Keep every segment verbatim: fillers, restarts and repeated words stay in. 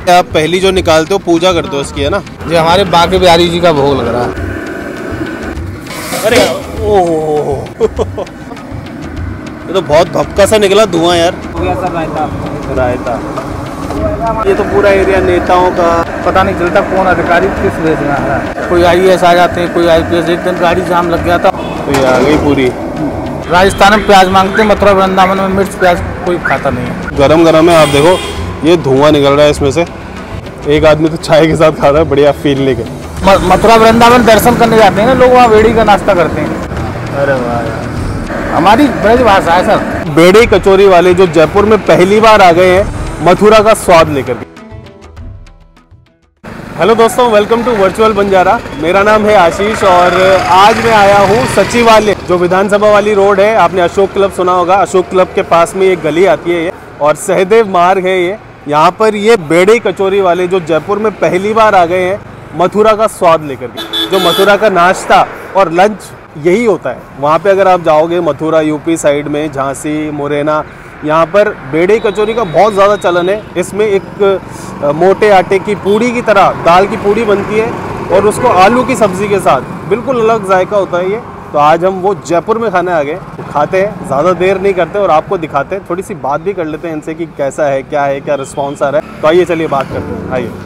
आप पहली जो निकालते हो पूजा करते हो इसकी, है ना? ये हमारे बांके बिहारी जी का भोग लग रहा है। अरे ओहो ये तो बहुत भपका सा निकला धुआं यार। रायता रायता ये तो पूरा एरिया नेताओं का, पता नहीं चलता कौन अधिकारी किस वेश में आ रहा है। कोई आई ए एस आ जाते हैं, कोई आई पी एस। एक दिन गाड़ी जाम लग गया था तो ये आ गई पूरी। राजस्थान में प्याज मांगते हैं, मथुरा वृंदावन में मिर्च प्याज कोई खाता नहीं है। गरम गरम है। आप देखो ये धुआं निकल रहा है इसमें से। एक आदमी तो चाय के साथ खा रहा है, बढ़िया फील लेके। मथुरा वृंदावन दर्शन करने जाते हैं ना लोग, वहाँ बेड़ी का नाश्ता करते हैं। अरे वाह यार, हमारी ब्रज भाषा है सर। बेड़ी कचौरी वाले जो जयपुर में पहली बार आ गए हैं मथुरा का स्वाद लेकर के। हेलो दोस्तों, वेलकम टू वर्चुअल बंजारा। मेरा नाम है आशीष और आज मैं आया हूँ सचिवालय, जो विधानसभा वाली रोड है। आपने अशोक क्लब सुना होगा, अशोक क्लब के पास में एक गली आती है ये, और सहदेव मार्ग है ये। यहाँ पर ये बेड़ी कचौरी वाले जो जयपुर में पहली बार आ गए हैं मथुरा का स्वाद लेकर के। जो मथुरा का नाश्ता और लंच यही होता है वहाँ पे। अगर आप जाओगे मथुरा यूपी साइड में, झांसी, मुरैना, यहाँ पर बेड़ी कचौरी का बहुत ज़्यादा चलन है। इसमें एक मोटे आटे की पूड़ी की तरह दाल की पूड़ी बनती है और उसको आलू की सब्ज़ी के साथ बिल्कुल अलग जायका होता है ये। तो आज हम वो जयपुर में खाने आ गए, तो खाते हैं, ज़्यादा देर नहीं करते और आपको दिखाते हैं। थोड़ी सी बात भी कर लेते हैं इनसे कि कैसा है, क्या है, क्या रिस्पॉन्स आ रहा है। तो आइए चलिए बात करते हैं। आइए,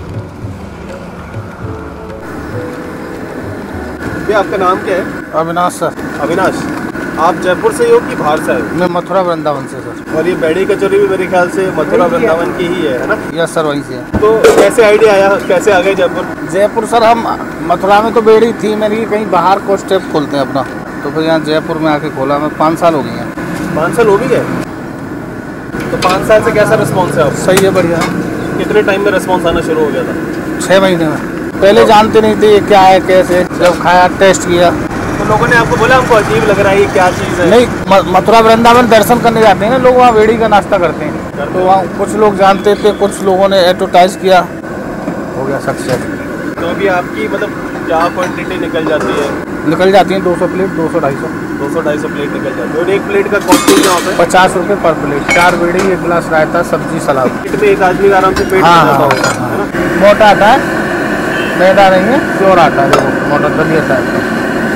आपका नाम क्या है? अविनाश सर। अविनाश, आप जयपुर से हो कि बाहर से आए? मैं मथुरा वृंदावन से सर। और ये बेड़ी कचौरी भी मेरे ख्याल से मथुरा वृंदावन की ही है, है ना? यस सर, वहीं से है। तो कैसे आइडिया आया, कैसे आ गए जयपुर? जयपुर सर, हम मथुरा में तो बेड़ी थी मेरी, कहीं बाहर को स्टेप खोलते हैं अपना, तो फिर यहाँ जयपुर में आके खोला। मैं पाँच साल हो गए हैं। पाँच साल हो भी गए? तो पाँच साल से कैसा रिस्पॉन्स है आपको? सही है, बढ़िया। कितने टाइम में रिस्पॉन्स आना शुरू हो गया था? छः महीने में। पहले जानते नहीं थे ये क्या है कैसे, जब खाया, टेस्ट किया तो लोगों ने आपको बोला हमको अजीब लग रहा है, ये क्या चीज़ है? नहीं, मथुरा वृंदावन दर्शन करने जाते हैं ना लोग, वहाँ बेड़ी का नाश्ता करते हैं। तो वहाँ कुछ लोग जानते थे, कुछ लोगों ने एडवर्टाइज किया, हो गया सक्सेस। तो अभी आपकी मतलब क्या क्वांटिटी निकल जाती है? निकल जाती है दो सौ प्लेट, दो सौ ढाई सौ दो सौ ढाई सौ प्लेट निकल जाती है। और एक प्लेट का कॉस्ट क्या होता है? पचास रुपये पर प्लेट। चार बेड़ी, एक गिलास रायता, सब्जी, सलाद। प्लेट में एक आदमी का आराम से पेट हाँ, भर हाँ, जाता होगा, है ना? मोटा आता है, मैदा नहीं है, प्योर आता है, मोटा दलिया टाइप का।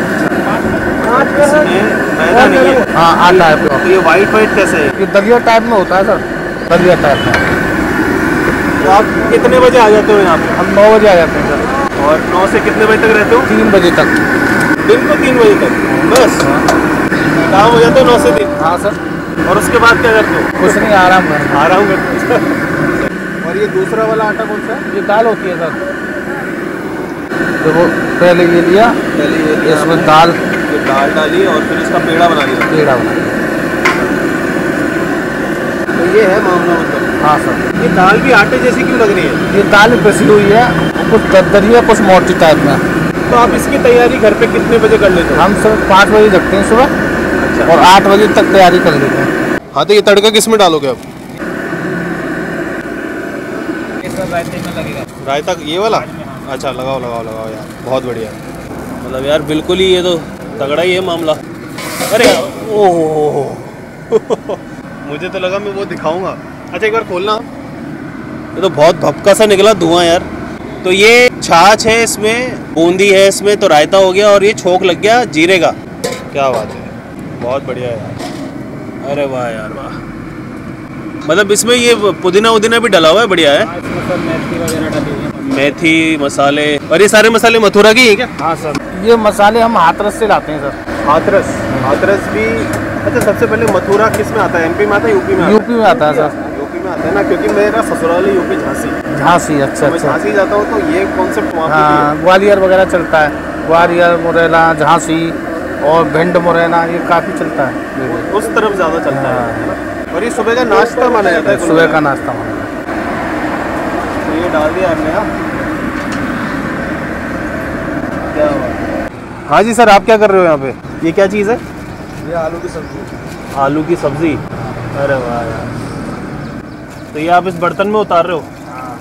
मैदा नहीं है? हाँ, आता है प्योर। तो ये वाइट वाइट कैसे है? ये दलिया टाइप में होता है सर, दलिया टाइप में। तो आप कितने बजे आ जाते हो यहाँ पे? हम नौ बजे आ जाते हैं सर। और नौ से कितने बजे तक रहते हो? तीन बजे तक। दिन को तीन बजे तक बस काम हो जाते हो? नौ से तीन? हाँ सर। और उसके बाद क्या करते हो? कुछ नहीं, आराम कर आराम करते हो। और ये दूसरा वाला आटा कौन सा है? ये दाल होती है सर। देखो, पहले ये लिया, पहले ये लिया इसमें हमने, दाल, ये दाल डाली और फिर इसका पेड़ा बना लिया। पेड़ा बना। तो ये है मामला मतलब। हाँ सर। ये दाल भी आटे जैसी क्यों लग रही है? ये दाल पिसी हुई है, कुछ दरदरी है, कुछ मोटी टाइप में। तो आप इसकी तैयारी घर पे कितने बजे कर लेते हो? हम सब पाँच बजे जगते हैं सुबह। अच्छा। और आठ बजे तक तैयारी कर लेते हैं। हाँ, तो ये तड़का किस में डालोगे आप? रायते में लगेगा। रायता ये वाला? अच्छा, लगाओ लगाओ लगाओ यार, बहुत बढ़िया। मतलब यार बिल्कुल ही ये तो तगड़ा ही है मामला। अरे ओहो मुझे तो लगा मैं वो दिखाऊंगा। अच्छा, एक बार खोलना। ये तो बहुत भपका सा निकला धुआं यार। तो ये छाछ है, इसमें बूंदी है, इसमें तो रायता हो गया और ये छोंक लग गया जीरे का। क्या बात है, बहुत बढ़िया यार। अरे वाह यार वाह। मतलब इसमें ये पुदीना उदीना भी डला हुआ है, बढ़िया है। मेथी वगैरह डली हुई है, मेथी मसाले। और ये सारे मसाले मथुरा की है क्या? हाँ सर। ये मसाले हम हाथरस से लाते हैं सर। हाथरस? हाथरस भी। अच्छा, सबसे पहले मथुरा किस में आता है? एमपी में आता है, यूपी में? यूपी में आता है सर। यूपी में आता है ना, क्योंकि मेरा ससुराल है यूपी, झांसी। झांसी? अच्छा मैं अच्छा। झांसी जाता हूँ तो ये कॉन्सेप्ट वहाँ हाँ, ग्वालियर वगैरह चलता है। ग्वालियर, मुरैना, झांसी और भिंड, मुरैना, ये काफ़ी चलता है। उस तरफ ज़्यादा चलता है। और ये सुबह का नाश्ता माना जाता है? सुबह का नाश्ता माना जाता है। तो ये डाल दिया आपने? हाँ, क्या हुआ? हाँ जी सर, आप क्या कर रहे हो यहाँ पे? ये क्या चीज़ है? ये आलू की सब्जी। आलू की सब्जी? अरे वाह यार। तो ये आप इस बर्तन में उतार रहे हो? हाँ।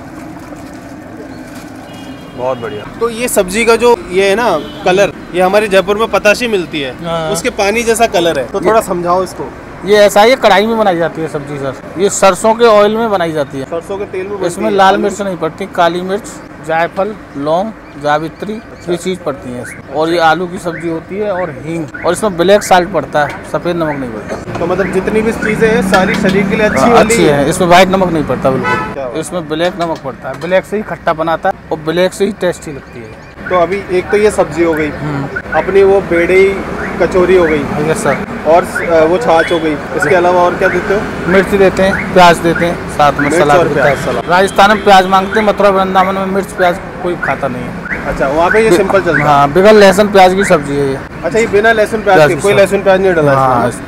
बहुत बढ़िया। तो ये सब्जी का जो ये है ना कलर, ये हमारे जयपुर में पताशी मिलती है। हाँ। उसके पानी जैसा कलर है, तो थोड़ा समझाओ इसको। ये ऐसा है, ये कढ़ाई में बनाई जाती है सब्जी सर। ये सरसों के ऑयल में बनाई जाती है। सरसों के तेल में बनती इसमें है? लाल मिर्च नहीं पड़ती, काली मिर्च, जायफल, लौंग, जावित्री, ये चीज़ पड़ती है इसमें। और ये आलू की सब्जी होती है और हींग, और इसमें ब्लैक साल्ट पड़ता है, सफ़ेद नमक नहीं पड़ता। तो मतलब जितनी भी चीज़ें हैं सारी शरीर के लिए अच्छी वाली अच्छी है। इसमें वाइट नमक नहीं पड़ता बिल्कुल, इसमें ब्लैक नमक पड़ता है। ब्लैक से ही खट्टा बनाता है और ब्लैक से ही टेस्टी लगती है। तो अभी एक तो ये सब्जी हो गई, अपनी वो बेड़े कचौरी हो गई, यस सर, और वो छाछ हो गई। इसके अलावा और क्या देते हो? मिर्च देते हैं, प्याज देते हैं, साथ में सलाद और देता प्याज, है। सलाद। राजस्थान में प्याज मांगते हैं, मथुरा वृंदावन में मिर्च प्याज कोई खाता नहीं है। अच्छा, वहाँ पे ये सिंपल चलता है। हाँ, बगैर लहसुन प्याज की सब्जी है ये। अच्छा, ये बिना लहसुन प्याज प्याज के, की कोई सब्जी। लहसुन प्याज नहीं डाला हाँ, इसमें?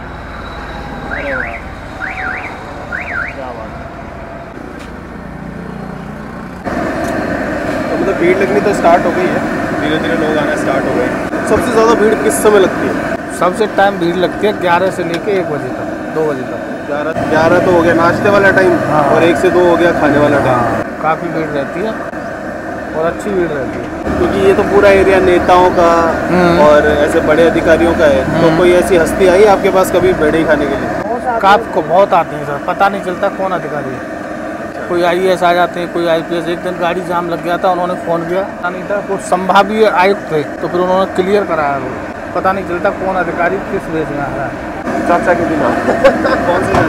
तो मतलब भीड़ लगनी तो स्टार्ट हो गई है, धीरे धीरे लोग आना स्टार्ट हो गए। सबसे ज़्यादा भीड़ किस समय लगती है? सबसे टाइम भीड़ लगती है ग्यारह से लेके एक बजे तक, दो बजे तक। ग्यारह ग्यारह तो हो गया नाश्ते वाला टाइम, हाँ। और एक से दो हो गया खाने वाला टाइम। काफ़ी भीड़ रहती है और अच्छी भीड़ रहती है, क्योंकि ये तो पूरा एरिया नेताओं का और ऐसे बड़े अधिकारियों का है। तो कोई ऐसी हस्ती आई आपके पास कभी बेड़े ही खाने के लिए? काफ को बहुत आते हैं सर, पता नहीं चलता कौन अधिकारी है। कोई आई ए एस आ जाते हैं, कोई आई पी एस। एक दिन गाड़ी जाम लग गया था, उन्होंने फ़ोन किया, पता नहीं था, कुछ संभागीय आयुक्त थे, तो फिर उन्होंने क्लियर कराया वो। पता नहीं चलता कौन अधिकारी किस वेज में आ रहा है। चाचा के दिन कौन से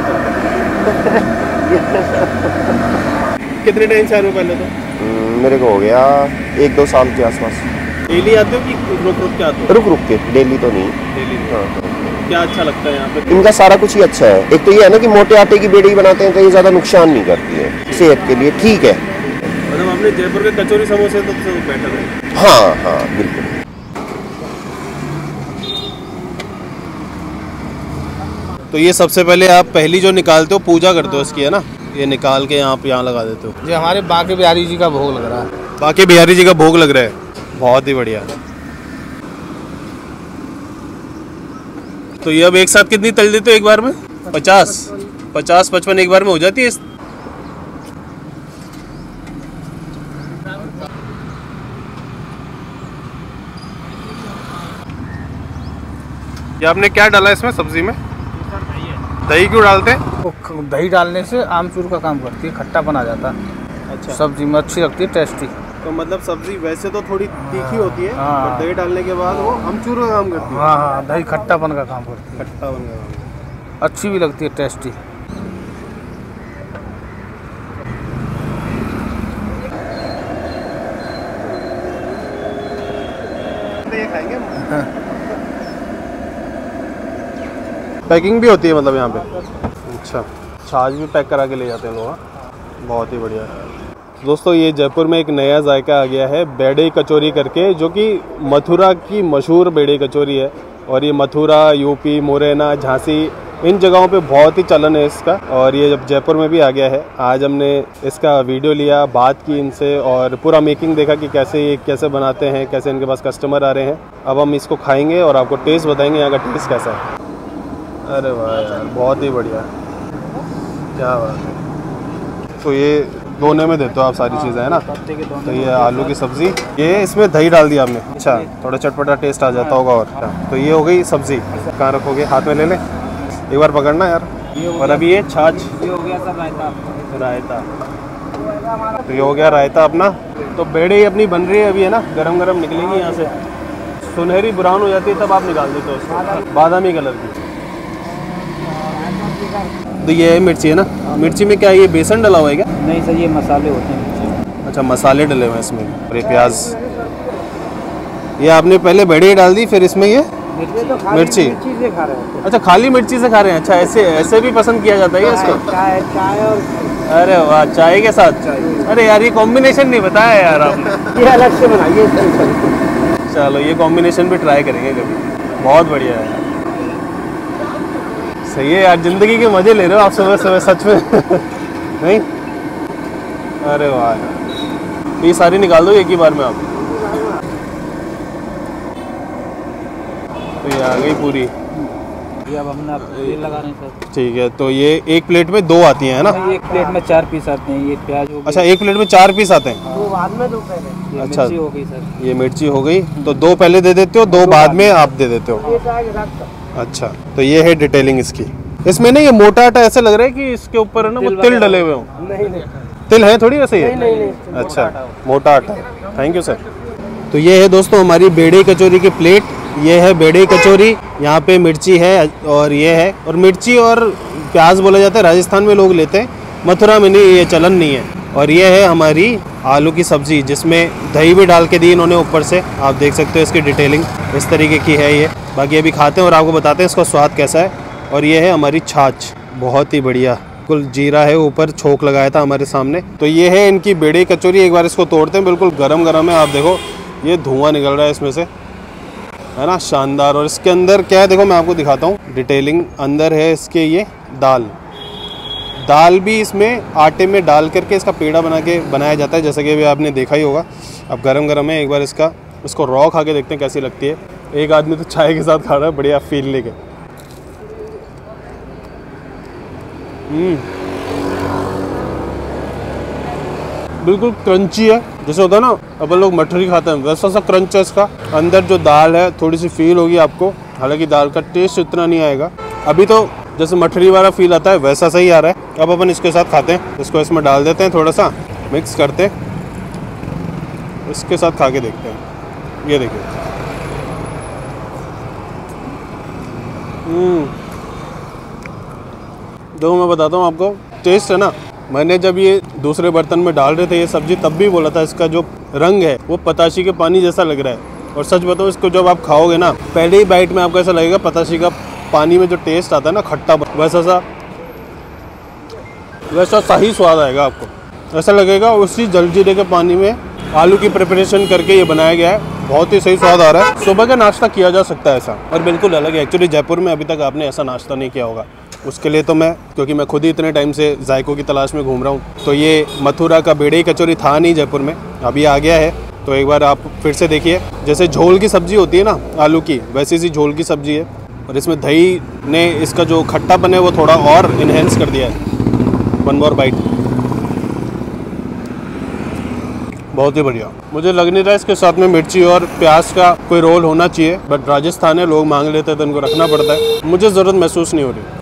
कितने टाइम से आ रहे हो पहले तो? मेरे को हो गया एक दो साल के आसपास। डेली आते हो कि रुक रुक के आते हो? रुक रुक के, डेली तो नहीं। डेली। हाँ। क्या अच्छा लगता है यहाँ पे? इनका सारा कुछ ही अच्छा है। एक तो ये है ना कि मोटे आटे की बेड़ी बनाते हैं तो ये ज़्यादा नुकसान नहीं करती है, सेहत के लिए ठीक है। मतलब आपने जयपुर के कचौरी समोसे तो सबसे बेटर है। हाँ हाँ बिल्कुल। तो ये सबसे पहले आप पहली जो निकालते हो पूजा करते हो इसकी, है ना? ये निकाल के यहाँ पे यहाँ लगा देते हो। ये हमारे बांके बिहारी जी का भोग लग रहा है। बांके बिहारी जी का भोग लग रहा है, बहुत ही बढ़िया। तो ये अब एक साथ कितनी तल देते हो एक बार में? पचास पचास पचपन एक बार में हो जाती है। ये आपने क्या डाला इसमें सब्जी में? दही क्यों डालते हैं? तो दही डालने से आमचूर का काम करती है, खट्टा बना जाता है। अच्छा, सब्जी में अच्छी लगती है, टेस्टी। तो मतलब सब्जी वैसे तो थोड़ी तीखी होती है, हाँ। पर दही डालने के बाद वो अमचूर का काम करती है। हाँ हाँ, दही खट्टापन का काम करती है, खट्टा बन गया। अच्छी भी लगती है, टेस्टी। ये खाएंगे? पैकिंग भी होती है मतलब यहाँ पे? अच्छा, छाछ भी पैक करा के ले जाते हैं लोग। बहुत ही बढ़िया। दोस्तों, ये जयपुर में एक नया जायका आ गया है, बेड़े कचौरी करके, जो कि मथुरा की मशहूर बेड़े कचौरी है। और ये मथुरा, यूपी, मुरैना, झांसी, इन जगहों पे बहुत ही चलन है इसका। और ये जब जयपुर में भी आ गया है, आज हमने इसका वीडियो लिया, बात की इनसे और पूरा मेकिंग देखा कि कैसे ये कैसे बनाते हैं, कैसे इनके पास कस्टमर आ रहे हैं। अब हम इसको खाएंगे और आपको टेस्ट बताएंगे यहाँ का टेस्ट कैसा है। अरे वाह यार, बहुत ही बढ़िया, क्या बात है। तो ये दोने में देते हो आप सारी चीज़ें, है ना? तो ये आलू की सब्ज़ी, ये इसमें दही डाल दिया आपने। अच्छा, थोड़ा चटपटा टेस्ट आ जाता होगा। और तो ये हो गई सब्ज़ी, कहाँ रखोगे? हाथ में ले लें, एक बार पकड़ना यार। और अभी ये छाछ, ये हो गया सर रायता। रायता, तो ये हो गया रायता अपना। तो बेड़े ही अपनी बन रही है अभी, है ना? गरम गरम निकलेंगी यहाँ से, सुनहरी ब्राउन हो जाती है तब आप निकाल देते हो उसको, बादामी कलर की। तो ये है मिर्ची, है ना? मिर्ची में क्या है, ये बेसन डला हुआ है क्या? नहीं सर, ये मसाले होते हैं। अच्छा, मसाले डले हुए हैं इसमें। और ये प्याज, ये आपने पहले बेड़े डाल दी, फिर इसमें ये मिर्ची। से खा रहे हैं। अच्छा, खाली मिर्ची से खा रहे हैं? अच्छा, ऐसे ऐसे भी पसंद किया जाता है इसको? चाय चाय और अरे वाह, चाय के साथ? अरे यार, ये कॉम्बिनेशन नहीं बताया यार आपने। ये अलग से बनाइए। चलो, ये कॉम्बिनेशन भी ट्राई करेंगे कभी। बहुत बढ़िया है, सही है यार। जिंदगी के मजे ले रहे हो आप सुबह सुबह, सच में। नहीं? अरे वाह यार, ये सारी निकाल दो एक ही बार में आप। तो ये आ गई पूरी। ये अब हमने तेल लगा रहे हैं सर। ठीक है, तो ये एक प्लेट में दो आती हैं, है ना? एक प्लेट में चार पीस आते हैं। ये प्याज हो गई। अच्छा, एक प्लेट में चार पीस आते हैं? दो बाद में, दो पहले। ये अच्छा, मिर्ची हो गई सर। ये मिर्ची हो गई, तो दो पहले दे देते हो, दो बाद में आप दे देते हो? अच्छा, तो ये है डिटेलिंग इसकी। इसमें ना ये मोटा आटा ऐसा लग रहा है कि इसके ऊपर है ना वो तिल डले हुए हों। नहीं नहीं तिल है थोड़ी वैसे ये? नहीं नहीं अच्छा, मोटा आटा। Thank you sir. तो ये है दोस्तों हमारी बेड़े कचौरी की प्लेट। ये है बेड़े कचौरी, यहाँ पे मिर्ची है और ये है, और मिर्ची और प्याज बोला जाता है, राजस्थान में लोग लेते हैं, मथुरा में नहीं, ये चलन नहीं है। और ये है हमारी आलू की सब्ज़ी जिसमें दही भी डाल के दी इन्होंने ऊपर से, आप देख सकते हो इसकी डिटेलिंग इस तरीके की है ये। बाकी अभी खाते हैं और आपको बताते हैं इसका स्वाद कैसा है। और ये है हमारी छाछ, बहुत ही बढ़िया, बिल्कुल जीरा है, ऊपर छोंक लगाया था हमारे सामने। तो ये है इनकी बेड़े कचौरी, एक बार इसको तोड़ते हैं, बिल्कुल गरम गरम है। आप देखो ये धुआं निकल रहा है इसमें से, है ना, शानदार। और इसके अंदर क्या है देखो, मैं आपको दिखाता हूँ डिटेलिंग। अंदर है इसके ये दाल, दाल भी इसमें आटे में डाल करके इसका पेड़ा बना के बनाया जाता है, जैसा कि अभी आपने देखा ही होगा। अब गरम गरम है, एक बार इसका इसको रॉ खा के देखते हैं कैसी लगती है। एक आदमी तो चाय के साथ खा रहा है, बढ़िया फील लेके। हम्म, बिल्कुल क्रंची है, जैसे होता है ना अपन लोग मठरी खाते हैं वैसा सा क्रंच है इसका। अंदर जो दाल है थोड़ी सी फील होगी आपको, हालांकि दाल का टेस्ट इतना नहीं आएगा। अभी तो जैसे मठरी वाला फील आता है वैसा सही आ रहा है। अब अपन इसके साथ खाते हैं, इसको इसमें डाल देते हैं, थोड़ा सा मिक्स करते हैं, इसके साथ खा के देखते हैं। ये देखिए, हम्म, जो मैं बताता हूँ आपको टेस्ट है ना, मैंने जब ये दूसरे बर्तन में डाल रहे थे ये सब्जी तब भी बोला था इसका जो रंग है वो पताशी के पानी जैसा लग रहा है। और सच बताओ, इसको जब आप खाओगे ना, पहले ही बाइट में आपको ऐसा लगेगा पताशी का पानी में जो टेस्ट आता है ना खट्टा, वैसा सा वैसा सही स्वाद आएगा आपको। ऐसा लगेगा उसी जलजीरे के पानी में आलू की प्रिपरेशन करके ये बनाया गया है, बहुत ही सही स्वाद आ रहा है। सुबह का नाश्ता किया जा सकता है ऐसा, और बिल्कुल अलग है। एक्चुअली जयपुर में अभी तक आपने ऐसा नाश्ता नहीं किया होगा, उसके लिए तो मैं, क्योंकि मैं खुद ही इतने टाइम से जायकों की तलाश में घूम रहा हूँ, तो ये मथुरा का बेड़े कचौरी था नहीं जयपुर में, अभी आ गया है। तो एक बार आप फिर से देखिए, जैसे झोल की सब्जी होती है ना आलू की, वैसी सी झोल की सब्जी है। और इसमें दही ने इसका जो खट्टापन है वो थोड़ा और इन्हेंस कर दिया है। वन मोर बाइट, बहुत ही बढ़िया। मुझे लग नहीं रहा इसके साथ में मिर्ची और प्याज का कोई रोल होना चाहिए, बट राजस्थान है, लोग मांग लेते हैं तो इनको रखना पड़ता है। मुझे ज़रूरत महसूस नहीं हो रही।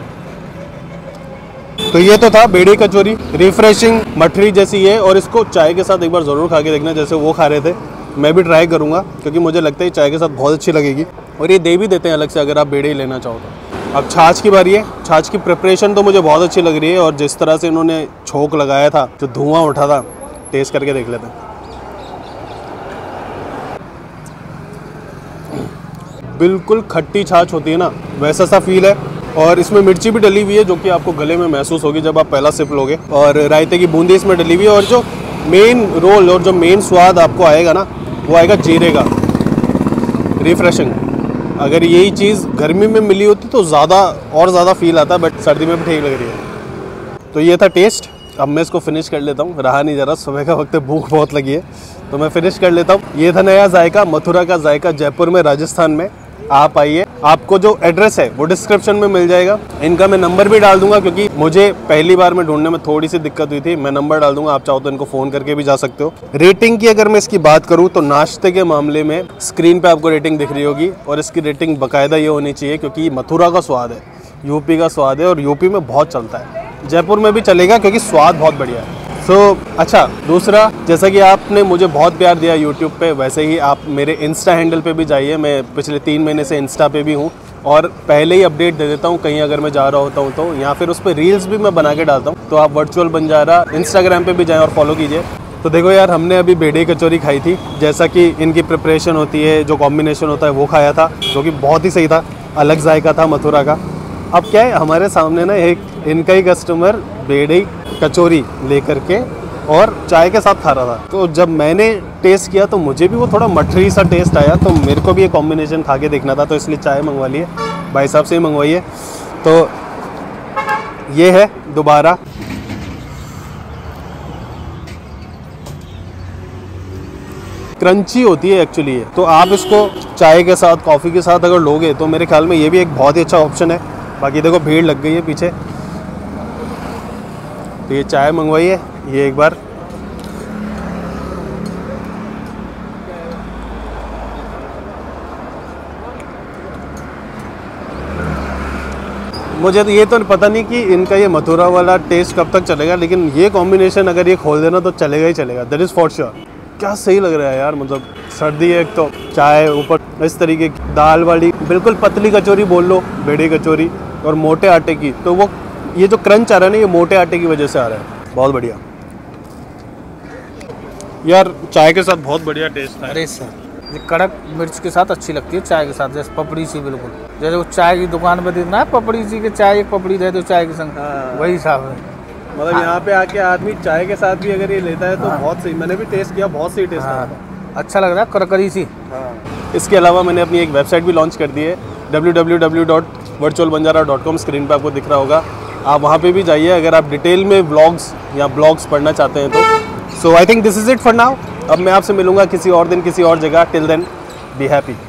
तो ये तो था बेड़े कचौरी, रिफ्रेशिंग मठरी जैसी है, और इसको चाय के साथ एक बार ज़रूर खा के देखना, जैसे वो खा रहे थे। मैं भी ट्राई करूँगा क्योंकि मुझे लगता है चाय के साथ बहुत अच्छी लगेगी। और ये दे भी देते हैं अलग से अगर आप बेड़े ही लेना चाहो तो। अब छाछ की बारी है। छाछ की प्रिपरेशन तो मुझे बहुत अच्छी लग रही है, और जिस तरह से इन्होंने छोंक लगाया था, जो धुआं उठा था, टेस्ट करके देख लेते हैं। बिल्कुल खट्टी छाछ होती है ना, वैसा सा फील है। और इसमें मिर्ची भी डली हुई है जो कि आपको गले में महसूस होगी जब आप पहला सिप लोगे। और रायते की बूंदी इसमें डली हुई है। और जो मेन रोल और जो मेन स्वाद आपको आएगा ना, वो आएगा जीरे का, रिफ्रेशिंग। अगर यही चीज़ गर्मी में मिली होती तो ज़्यादा और ज़्यादा फील आता, बट सर्दी में भी ठीक लग रही है। तो ये था टेस्ट। अब मैं इसको फिनिश कर लेता हूँ, रहा नहीं जा रहा, सुबह का वक्त है, भूख बहुत लगी है, तो मैं फिनिश कर लेता हूँ। ये था नया जायका, मथुरा का जायका, जयपुर में, राजस्थान में। आप आइए, आपको जो एड्रेस है वो डिस्क्रिप्शन में मिल जाएगा। इनका मैं नंबर भी डाल दूंगा क्योंकि मुझे पहली बार में ढूंढने में थोड़ी सी दिक्कत हुई थी। मैं नंबर डाल दूंगा, आप चाहो तो इनको फ़ोन करके भी जा सकते हो। रेटिंग की अगर मैं इसकी बात करूँ तो नाश्ते के मामले में स्क्रीन पे आपको रेटिंग दिख रही होगी, और इसकी रेटिंग बाकायदा ये होनी चाहिए क्योंकि मथुरा का स्वाद है, यूपी का स्वाद है, और यूपी में बहुत चलता है। जयपुर में भी चलेगा क्योंकि स्वाद बहुत बढ़िया है। सो so, अच्छा, दूसरा, जैसा कि आपने मुझे बहुत प्यार दिया यूट्यूब पे, वैसे ही आप मेरे इंस्टा हैंडल पे भी जाइए। मैं पिछले तीन महीने से इंस्टा पे भी हूँ, और पहले ही अपडेट दे देता हूँ कहीं अगर मैं जा रहा होता हूँ तो, या फिर उस पर रील्स भी मैं बना के डालता हूँ। तो आप वर्चुअल बंजारा इंस्टाग्राम पे भी जाएँ और फॉलो कीजिए। तो देखो यार, हमने अभी बेड़े कचौरी खाई थी, जैसा कि इनकी प्रिपरेशन होती है, जो कॉम्बिनेशन होता है वो खाया था, जो कि बहुत ही सही था, अलग जायका था मथुरा का। अब क्या है, हमारे सामने ना एक इनका ही कस्टमर बेड़े कचौरी लेकर के और चाय के साथ खा रहा था। तो जब मैंने टेस्ट किया तो मुझे भी वो थोड़ा मठरी सा टेस्ट आया, तो मेरे को भी ये कॉम्बिनेशन खा के देखना था, तो इसलिए चाय मंगवा ली है, भाई साहब से ही मंगवाई है। तो ये है दोबारा क्रंची होती है एक्चुअली ये, तो आप इसको चाय के साथ, कॉफ़ी के साथ अगर लोगे तो मेरे ख्याल में ये भी एक बहुत ही अच्छा ऑप्शन है। बाकी देखो भीड़ लग गई है पीछे, तो ये चाय मंगवाई है, ये एक बार मुझे तो ये तो पता नहीं कि इनका ये मथुरा वाला टेस्ट कब तक चलेगा, लेकिन ये कॉम्बिनेशन अगर ये खोल देना तो चलेगा ही चलेगा, दैट इज़ फॉर श्योर। क्या सही लग रहा है यार, मतलब सर्दी है एक तो, चाय ऊपर इस तरीके की दाल वाली बिल्कुल पतली कचौरी बोल लो, बेड़ी कचौरी, और मोटे आटे की, तो वो ये जो क्रंच आ रहा है ना, ये मोटे आटे की वजह से आ रहा है। बहुत बढ़िया यार, चाय के साथ बहुत बढ़िया टेस्ट है। अरे सर, ये कड़क मिर्च के साथ अच्छी लगती है चाय के साथ, जैसे पपड़ी सी, बिल्कुल जैसे वो चाय की दुकान पे देना है पपड़ी सी के चाय, एक पपड़ी दे दो चाय के संग, वही हिसाब है। मतलब यहाँ पे आके आदमी चाय के साथ भी अगर ये लेता है तो बहुत सही, मैंने भी टेस्ट किया, बहुत सही टेस्ट हाँ, है, अच्छा लग रहा है, करकरी सी। हाँ। इसके अलावा मैंने अपनी एक वेबसाइट भी लॉन्च कर दी है, W W W dot virtual Banjara dot com. Screen पे आपको दिख रहा होगा, आप वहाँ पे भी जाइए अगर आप डिटेल में व्लॉग्स या ब्लॉग्स पढ़ना चाहते हैं तो। So I think this is it for now. अब मैं आपसे मिलूंगा किसी और दिन किसी और जगह। Till then be happy.